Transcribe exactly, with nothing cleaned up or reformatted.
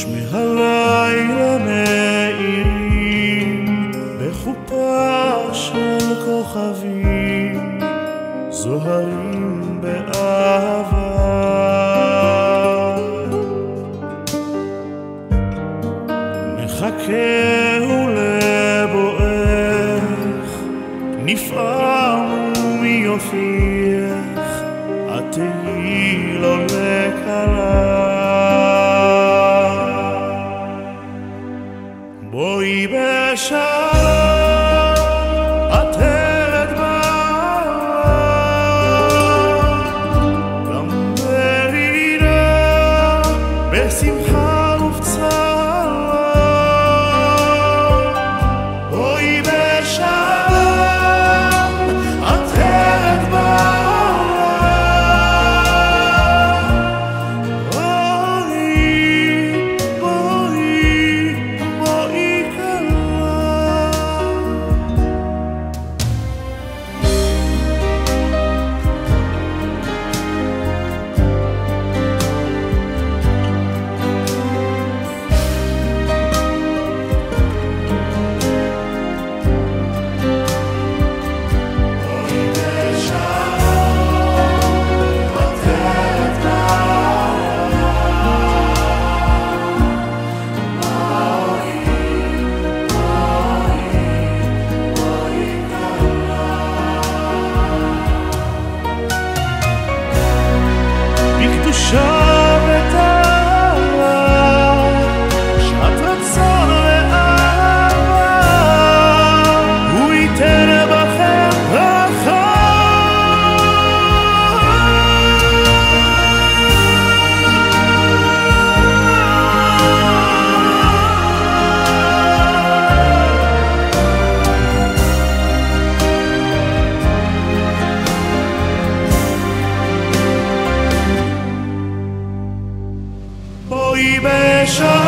גשמי הלילה מאירים בחופה של כוכבים זוהרים באהבה. נחכהו לבואך, נפעמו מיופייך, את תהיי לו לכלה. בואי בשעה עטרת בעלה, גם ברינה בשמחה ובצרה. בואי בשעה עטרת בעלה, בואי בואי בואי כלה. בקדושה וטהרה, שעת רצון ואהבה, הוא ייתן בכם ברכה. בואי בשעה